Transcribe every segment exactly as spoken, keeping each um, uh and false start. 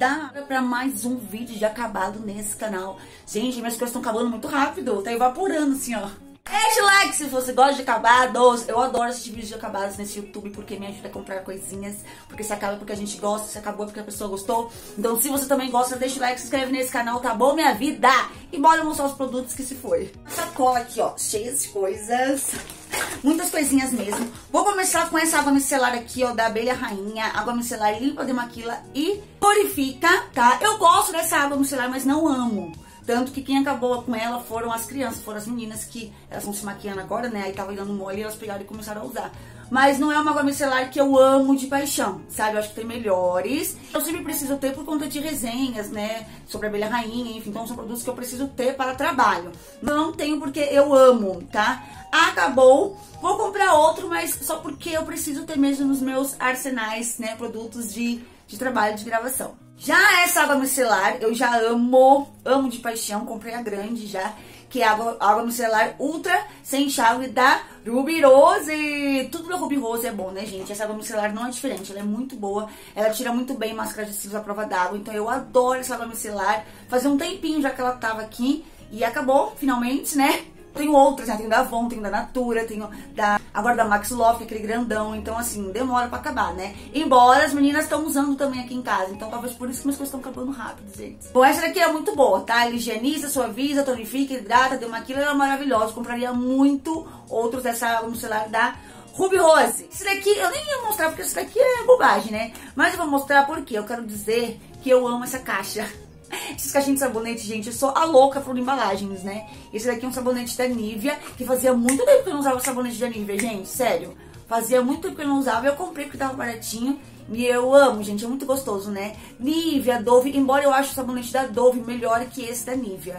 vida! Pra mais um vídeo de acabado nesse canal. Gente, minhas coisas estão acabando muito rápido, tá evaporando assim, ó. Deixa o like se você gosta de acabados. Eu adoro assistir vídeos de acabados nesse YouTube porque me ajuda a comprar coisinhas. Porque se acaba porque a gente gosta, se acabou porque a pessoa gostou. Então se você também gosta, deixa o like, se inscreve nesse canal, tá bom, minha vida? E bora mostrar os produtos que se foi. Uma sacola aqui, ó, cheia de coisas. Muitas coisinhas mesmo. Vou começar com essa água micelar aqui, ó, da Abelha Rainha. Água micelar limpa, demaquila e purifica, tá? Eu gosto dessa água micelar, mas não amo. Tanto que quem acabou com ela foram as crianças, foram as meninas que elas estão se maquiando agora, né? Aí tava dando mole e elas pegaram e começaram a usar. Mas não é uma água micelar que eu amo de paixão, sabe? Eu acho que tem melhores. Eu sempre preciso ter por conta de resenhas, né? Sobre a Abelha Rainha, enfim. Então são produtos que eu preciso ter para trabalho. Não tenho porque eu amo, tá? Acabou. Vou comprar outro, mas só porque eu preciso ter mesmo nos meus arsenais, né? Produtos de, de trabalho, de gravação. Já essa água micelar, eu já amo, amo de paixão, comprei a grande já, que é a água, água micelar ultra sem enxágue da Ruby Rose. Tudo da Ruby Rose é bom, né, gente? Essa água micelar não é diferente, ela é muito boa, ela tira muito bem máscara de cílios à prova d'água, então eu adoro essa água micelar. Fazia um tempinho já que ela tava aqui e acabou, finalmente, né? Tenho outras, né? Tenho da Avon, tenho da Natura, tenho da... agora da Max Love, que é aquele grandão. Então, assim, demora pra acabar, né? Embora as meninas estão usando também aqui em casa. Então, talvez por isso que minhas coisas estão acabando rápido, gente. Bom, essa daqui é muito boa, tá? Ela higieniza, suaviza, tonifica, hidrata, demaquila. Ela é maravilhosa. Compraria muito outros dessa água micelar da Ruby Rose. Esse daqui eu nem ia mostrar porque esse daqui é bobagem, né? Mas eu vou mostrar porque eu quero dizer que eu amo essa caixa. Esses caixinhos de sabonete, gente, eu sou a louca por embalagens, né? Esse daqui é um sabonete da Nivea, que fazia muito tempo que eu não usava o sabonete da Nivea, gente, sério. Fazia muito tempo que eu não usava, eu comprei porque tava baratinho. E eu amo, gente, é muito gostoso, né? Nivea, Dove, embora eu ache o sabonete da Dove melhor que esse da Nivea.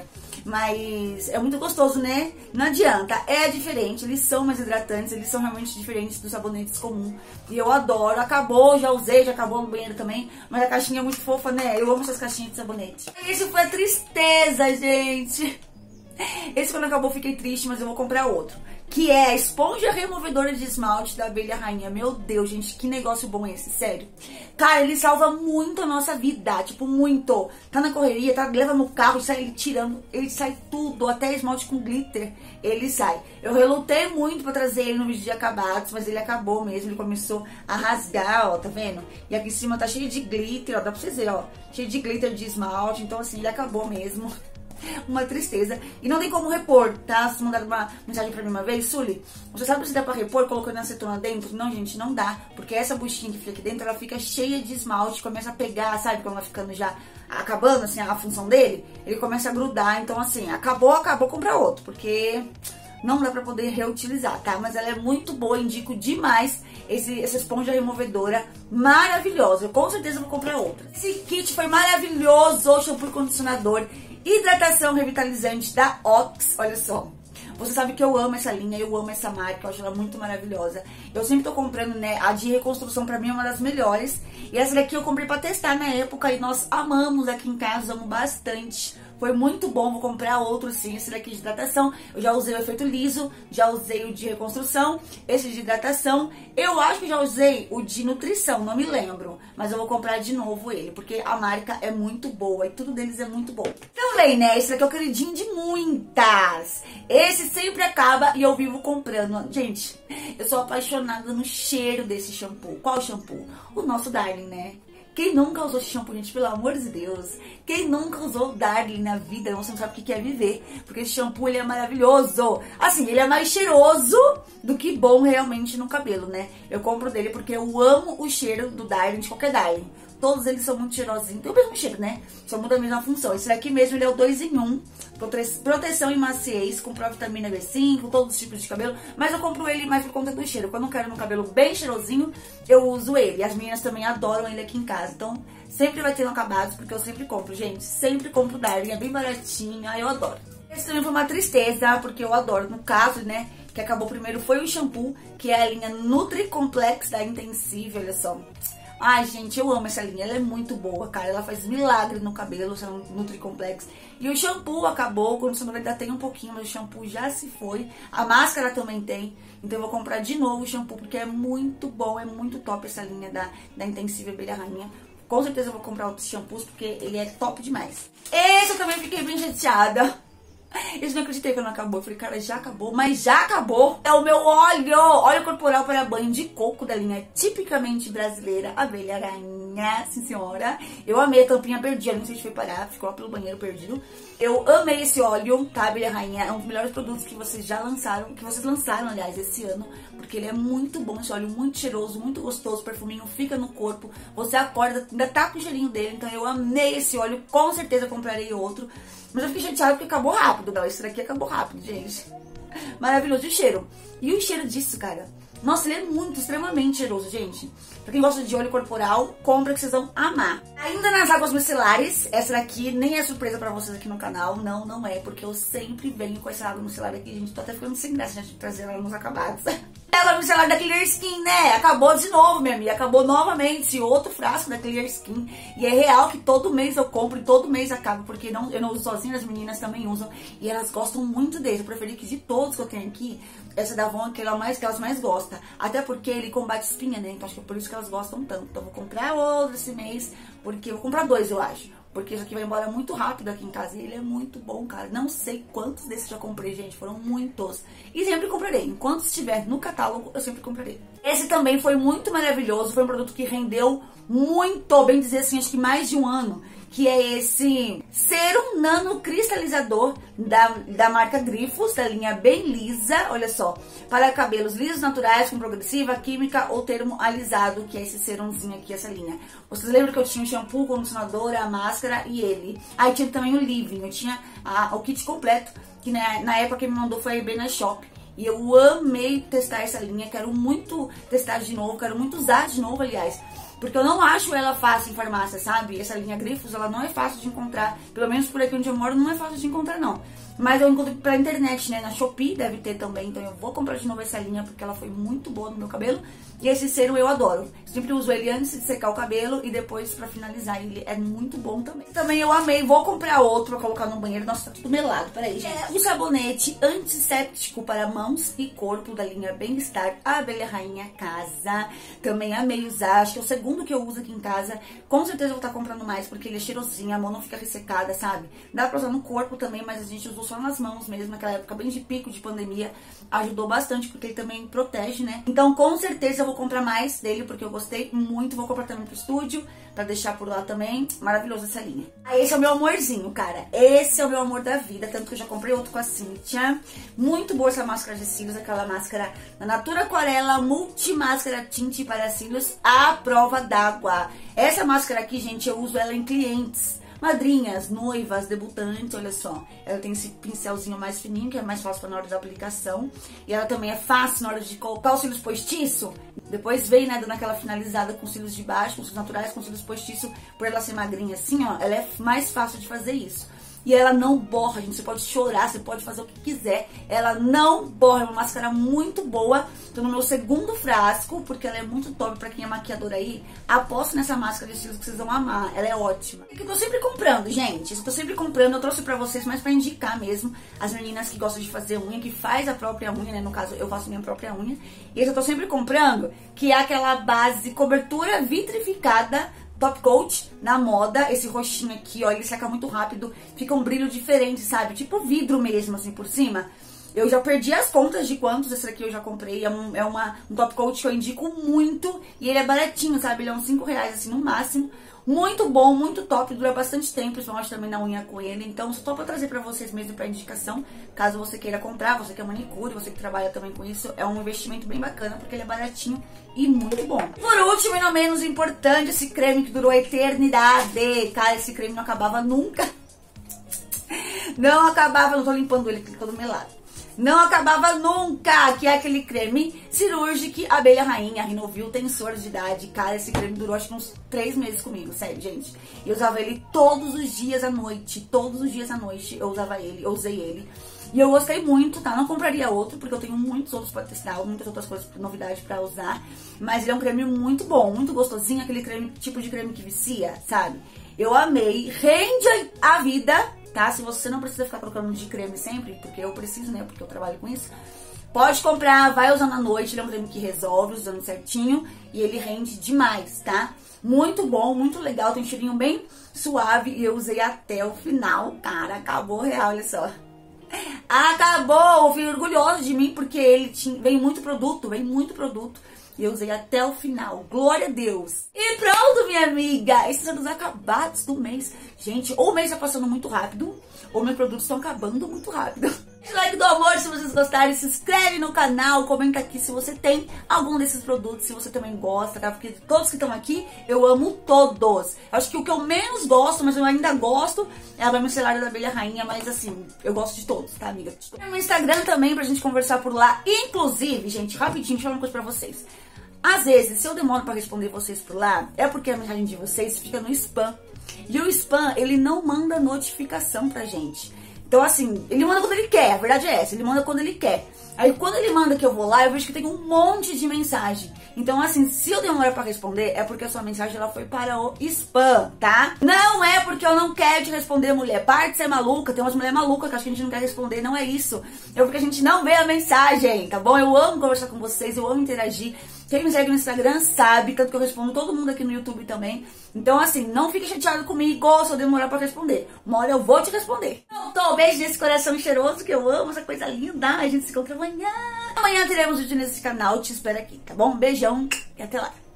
Mas é muito gostoso, né? Não adianta, é diferente, eles são mais hidratantes, eles são realmente diferentes dos sabonetes comuns. E eu adoro, acabou, já usei, já acabou no banheiro também. Mas a caixinha é muito fofa, né? Eu amo essas caixinhas de sabonete. Esse foi a tristeza, gente. Esse quando acabou fiquei triste, mas eu vou comprar outro. Que é a esponja removedora de esmalte da Abelha Rainha. Meu Deus, gente, que negócio bom esse, sério. Cara, ele salva muito a nossa vida, tipo, muito. Tá na correria, tá, leva no carro, sai ele tirando, ele sai tudo, até esmalte com glitter, ele sai. Eu relutei muito pra trazer ele no vídeo de acabados, mas ele acabou mesmo, ele começou a rasgar, ó, tá vendo? E aqui em cima tá cheio de glitter, ó, dá pra vocês verem, ó, cheio de glitter de esmalte, então assim, ele acabou mesmo. Uma tristeza. E não tem como repor, tá? Vocês mandaram uma mensagem pra mim uma vez, Sully, você sabe se dá pra repor colocando acetona dentro? Não, gente, não dá. Porque essa buchinha que fica aqui dentro, ela fica cheia de esmalte, começa a pegar, sabe? Quando ela ficando já acabando, assim, a função dele, ele começa a grudar. Então, assim, acabou, acabou, comprar outro. Porque não dá pra poder reutilizar, tá? Mas ela é muito boa, indico demais esse, essa esponja removedora maravilhosa. Eu com certeza vou comprar outra. Esse kit foi maravilhoso, shampoo e condicionador. Hidratação revitalizante da Ox, olha só. Você sabe que eu amo essa linha, eu amo essa marca, eu acho ela muito maravilhosa. Eu sempre tô comprando, né, a de reconstrução pra mim é uma das melhores. E essa daqui eu comprei pra testar na época e nós amamos aqui em casa, amo bastante. Foi muito bom, vou comprar outro sim, esse daqui de hidratação. Eu já usei o efeito liso, já usei o de reconstrução, esse de hidratação. Eu acho que já usei o de nutrição, não me lembro. Mas eu vou comprar de novo ele, porque a marca é muito boa e tudo deles é muito bom. Também, né, esse daqui é o queridinho de muitas. Esse sempre acaba e eu vivo comprando. Gente, eu sou apaixonada no cheiro desse shampoo. Qual shampoo? O nosso Darling, né? Quem nunca usou esse shampoo, gente, pelo amor de Deus? Quem nunca usou o Darling na vida, você não sabe o que é viver. Porque esse shampoo, ele é maravilhoso. Assim, ele é mais cheiroso do que bom realmente no cabelo, né? Eu compro dele porque eu amo o cheiro do Darling, de qualquer Darling. Todos eles são muito cheirosinhos, tem o mesmo cheiro, né? Só muda a mesma função. Esse daqui mesmo, ele é o dois em um. Proteção e maciez, com vitamina B cinco, todos os tipos de cabelo. Mas eu compro ele mais por conta do cheiro. Quando eu quero um cabelo bem cheirosinho, eu uso ele. As meninas também adoram ele aqui em casa. Então, sempre vai ter no acabados, porque eu sempre compro, gente. Sempre compro o Darling, é bem baratinho. Ai, eu adoro. Esse também foi uma tristeza, porque eu adoro. No caso, né, que acabou primeiro foi o shampoo, que é a linha Nutri Complex da Intensive, olha só. Ai, gente, eu amo essa linha, ela é muito boa, cara, ela faz milagre no cabelo, essa Nutri Complex. E o shampoo acabou, o condicionador ainda tem um pouquinho, mas o shampoo já se foi. A máscara também tem, então eu vou comprar de novo o shampoo, porque é muito bom, é muito top essa linha da, da Intensive Abelha Rainha. Com certeza eu vou comprar outros shampoos, porque ele é top demais. Esse eu também fiquei bem chateada. Eu não acreditei que não acabou. Eu falei, cara, já acabou, mas já acabou. É o meu óleo, óleo corporal para banho de coco da linha tipicamente brasileira, Abelha Rainha, sim senhora. Eu amei a tampinha perdida, não sei se foi parar, ficou lá pelo banheiro perdido. Eu amei esse óleo, tá, Abelha Rainha? É um dos melhores produtos que vocês já lançaram, que vocês lançaram, aliás, esse ano. Porque ele é muito bom, esse óleo muito cheiroso, muito gostoso, o perfuminho fica no corpo. Você acorda, ainda tá com o cheirinho dele, então eu amei esse óleo, com certeza comprarei outro. Mas eu fiquei chateada porque acabou rápido, não, esse daqui acabou rápido, gente. Maravilhoso. E o cheiro? E o cheiro disso, cara? Nossa, ele é muito, extremamente cheiroso, gente. Pra quem gosta de óleo corporal, compra que vocês vão amar. Ainda nas águas micelares, essa daqui nem é surpresa pra vocês aqui no canal. Não, não é, porque eu sempre venho com essa água micelar aqui, gente. Tô até ficando sem graça de trazer ela nos acabados. Água micelar da Clear Skin, né? Acabou de novo, minha amiga. Acabou novamente. Outro frasco da Clear Skin. E é real que todo mês eu compro e todo mês acaba. Porque não, eu não uso sozinha, as meninas também usam. E elas gostam muito desse. Eu preferi que de todos que eu tenho aqui, essa da Avon é aquela mais, que elas mais gostam. Até porque ele combate espinha, né? Então acho que é por isso que elas gostam tanto. Então eu vou comprar outro esse mês. Porque eu vou comprar dois, eu acho. Porque isso aqui vai embora muito rápido aqui em casa. E ele é muito bom, cara. Não sei quantos desses já comprei, gente. Foram muitos. E sempre comprarei. Enquanto estiver no catálogo, eu sempre comprarei. Esse também foi muito maravilhoso. Foi um produto que rendeu muito, bem dizer assim, acho que mais de um ano. Que é esse Serum Nano Cristalizador da, da marca Grifos, da linha Bem Lisa, olha só, para cabelos lisos, naturais, com progressiva, química ou termo alisado, que é esse serumzinho aqui, essa linha. Vocês lembram que eu tinha o shampoo, o condicionador, a máscara e ele. Aí tinha também o leave-in, eu tinha a, o kit completo, que na, na época quem me mandou foi a Bena Shop. E eu amei testar essa linha, quero muito testar de novo, quero muito usar de novo, aliás. Porque eu não acho ela fácil em farmácia, sabe? Essa linha Grifos, ela não é fácil de encontrar. Pelo menos por aqui onde eu moro, não é fácil de encontrar, não. Mas eu encontro pela internet, né? Na Shopee deve ter também. Então eu vou comprar de novo essa linha, porque ela foi muito boa no meu cabelo. E esse serum eu adoro. Sempre uso ele antes de secar o cabelo e depois pra finalizar. Ele é muito bom também. Também eu amei. Vou comprar outro pra colocar no banheiro. Nossa, tá tudo melado. Peraí, gente. É o sabonete antisséptico para mãos e corpo da linha Bem-Estar Abelha Rainha Casa. Também amei usar. Acho que é o segundo que eu uso aqui em casa. Com certeza eu vou estar comprando mais, porque ele é cheirosinho. A mão não fica ressecada, sabe? Dá pra usar no corpo também, mas a gente usou só nas mãos mesmo. Naquela época bem de pico de pandemia. Ajudou bastante, porque ele também protege, né? Então, com certeza eu vou comprar mais dele, porque eu gostei muito. Vou comprar também pro estúdio, pra deixar por lá também. Maravilhoso essa linha. Ah, esse é o meu amorzinho, cara. Esse é o meu amor da vida. Tanto que eu já comprei outro com a Cíntia. Muito boa essa máscara de cílios. Aquela máscara da Natura Aquarela Multimáscara Tinte para cílios à prova d'água. Essa máscara aqui, gente, eu uso ela em clientes. Madrinhas, noivas, debutantes, olha só. Ela tem esse pincelzinho mais fininho, que é mais fácil na hora da aplicação. E ela também é fácil na hora de colocar os cílios postiço. Depois vem, né, dando aquela finalizada com cílios de baixo, com cílios naturais, com cílios postiço. Por ela ser magrinha assim, ó, ela é mais fácil de fazer isso. E ela não borra, gente. Você pode chorar, você pode fazer o que quiser. Ela não borra. É uma máscara muito boa. Tô no meu segundo frasco, porque ela é muito top pra quem é maquiadora aí. Aposto nessa máscara de cílios que vocês vão amar. Ela é ótima. É que eu tô sempre comprando, gente. Eu tô sempre comprando. Eu trouxe pra vocês, mas pra indicar mesmo. As meninas que gostam de fazer unha, que faz a própria unha, né? No caso, eu faço minha própria unha. E esse eu tô sempre comprando, que é aquela base cobertura vitrificada Top Coat na moda. Esse roxinho aqui, ó, ele seca muito rápido, fica um brilho diferente, sabe? Tipo vidro mesmo, assim, por cima. Eu já perdi as contas de quantos esse aqui eu já comprei. É, um, é uma, um Top Coat que eu indico muito. E ele é baratinho, sabe? Ele é uns cinco reais, assim, no máximo. Muito bom, muito top, dura bastante tempo, principalmente também na unha com ele. Então, só tô pra trazer pra vocês mesmo pra indicação. Caso você queira comprar, você que é manicure, você que trabalha também com isso, é um investimento bem bacana, porque ele é baratinho e muito bom. Por último e não menos importante, esse creme que durou a eternidade. Cara, esse creme não acabava nunca. Não acabava, não tô limpando ele, porque ele tá todo melado. Não acabava nunca, que é aquele creme Cirurgic Abelha Rainha Renovil Tensor de Idade. Cara, esse creme durou acho que uns três meses comigo, sério, gente. Eu usava ele todos os dias à noite, todos os dias à noite eu usava ele, eu usei ele. E eu gostei muito, tá? Não compraria outro, porque eu tenho muitos outros pra testar, muitas outras coisas, novidade pra usar. Mas ele é um creme muito bom, muito gostosinho, aquele creme, tipo de creme que vicia, sabe? Eu amei, rende a vida, tá? Se você não precisa ficar trocando de creme sempre, porque eu preciso, né? Porque eu trabalho com isso. Pode comprar, vai usando à noite, ele é um creme que resolve, usando certinho. E ele rende demais, tá? Muito bom, muito legal, tem um cheirinho bem suave e eu usei até o final, cara, acabou real, olha só. Acabou, eu fui orgulhosa de mim porque ele tinha, veio muito produto, veio muito produto. E eu usei até o final, glória a Deus. E pronto, minha amiga, esses são os acabados do mês. Gente, ou o mês tá passando muito rápido, ou meus produtos estão acabando muito rápido. Deixa o like do amor se vocês gostarem, se inscreve no canal, comenta aqui se você tem algum desses produtos, se você também gosta, tá? Porque todos que estão aqui, eu amo todos. Acho que o que eu menos gosto, mas eu ainda gosto, é a micelária da abelha rainha, mas assim, eu gosto de todos, tá, amiga? Tem meu Instagram também pra gente conversar por lá. Inclusive, gente, rapidinho, deixa eu falar uma coisa pra vocês. Às vezes, se eu demoro pra responder vocês por lá, é porque a mensagem de vocês fica no spam. E o spam, ele não manda notificação pra gente. Então, assim, ele manda quando ele quer, a verdade é essa, ele manda quando ele quer. Aí, quando ele manda que eu vou lá, eu vejo que tem um monte de mensagem. Então, assim, se eu demorar pra responder, é porque a sua mensagem ela foi para o spam, tá? Não é porque eu não quero te responder, mulher. Para de ser maluca, tem umas mulheres malucas que acho que a gente não quer responder, não é isso. É porque a gente não vê a mensagem, tá bom? Eu amo conversar com vocês, eu amo interagir. Quem me segue no Instagram sabe, tanto que eu respondo todo mundo aqui no YouTube também. Então, assim, não fique chateado comigo se eu demorar pra responder. Uma hora eu vou te responder. Então, tô, beijo nesse coração cheiroso que eu amo, essa coisa linda. A gente se encontra amanhã. Amanhã teremos vídeo nesse canal, te espero aqui, tá bom? Beijão e até lá.